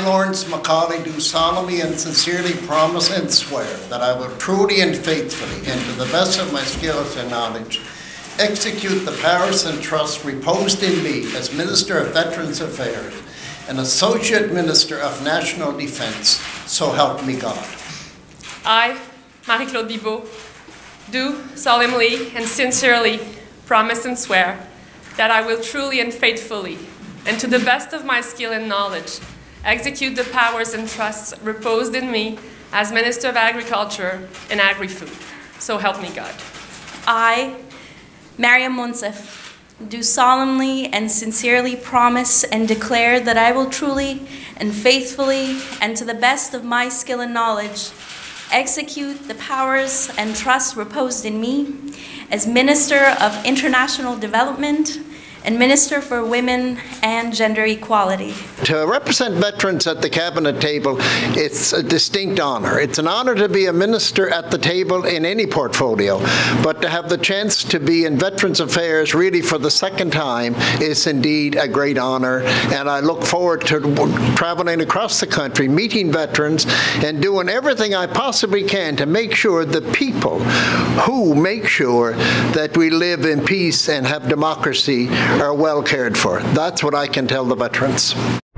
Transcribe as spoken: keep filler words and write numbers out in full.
I, Lawrence MacAulay, do solemnly and sincerely promise and swear that I will truly and faithfully, and to the best of my skills and knowledge, execute the powers and trusts reposed in me as Minister of Veterans Affairs and Associate Minister of National Defence, so help me God. I, Marie-Claude Bibeau, do solemnly and sincerely promise and swear that I will truly and faithfully, and to the best of my skill and knowledge, execute the powers and trusts reposed in me as Minister of Agriculture and Agri-Food. So help me God. I, Maryam, Monsef, do solemnly and sincerely promise and declare that I will truly and faithfully, and to the best of my skill and knowledge, execute the powers and trusts reposed in me as Minister of International Development and Minister for Women and Gender Equality. To represent veterans at the cabinet table, it's a distinct honor. It's an honor to be a minister at the table in any portfolio, but to have the chance to be in Veterans Affairs really for the second time is indeed a great honor, and I look forward to traveling across the country, meeting veterans, and doing everything I possibly can to make sure the people who make sure that we live in peace and have democracy are well cared for. That's what I can tell the veterans.